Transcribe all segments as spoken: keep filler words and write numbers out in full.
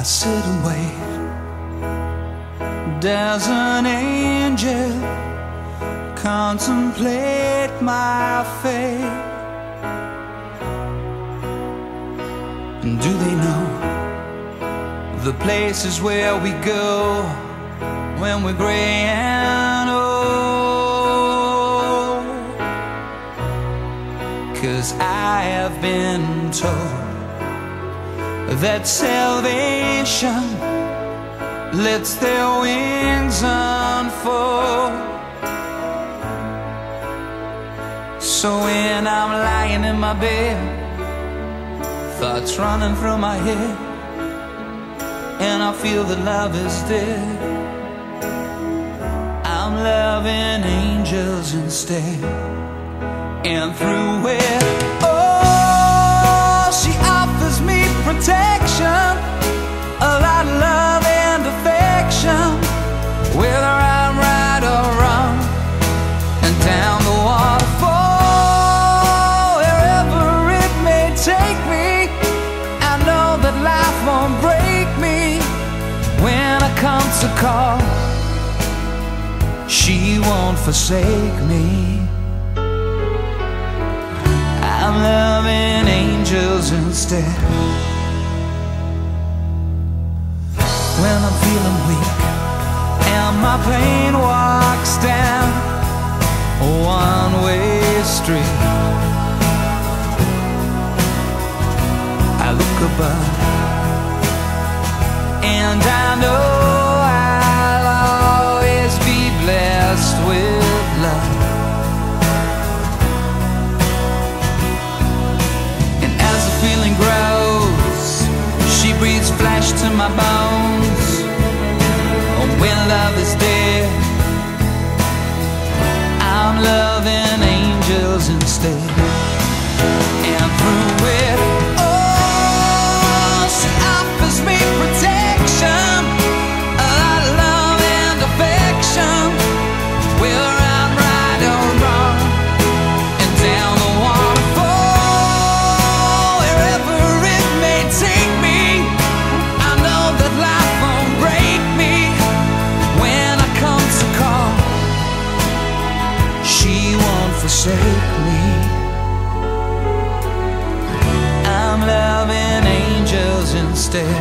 sit and wait. Does an angel contemplate my fate? And do they know the places where we go when we're gray and old? 'Cause I have been told that salvation lets their wings unfold. So when I'm lying in my bed, thoughts running through my head, and I feel that love is dead, I'm loving angels instead. And through it, oh, she offers me protection, a lot of love and affection, whether I'm right or wrong. And down the waterfall, wherever it may take me, I know that life won't break me. When I come to call, she won't forsake me. I'm loving angels instead. When I'm feeling weak and my pain walks down a one-way street, I look above and I know I'll always be blessed with love. And as the feeling grows, she breathes flesh to my bones. Oh, when love is dead, I'm loving angels instead. And through it, oh, she offers me protection, a lot of love and affection, whether I'm right or wrong. And down the waterfall, wherever it may take me, I know that life won't break me. When I come to call, she won't forsake me. I'm loving angels instead.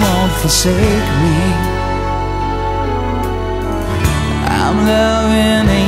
Forsake me. I'm loving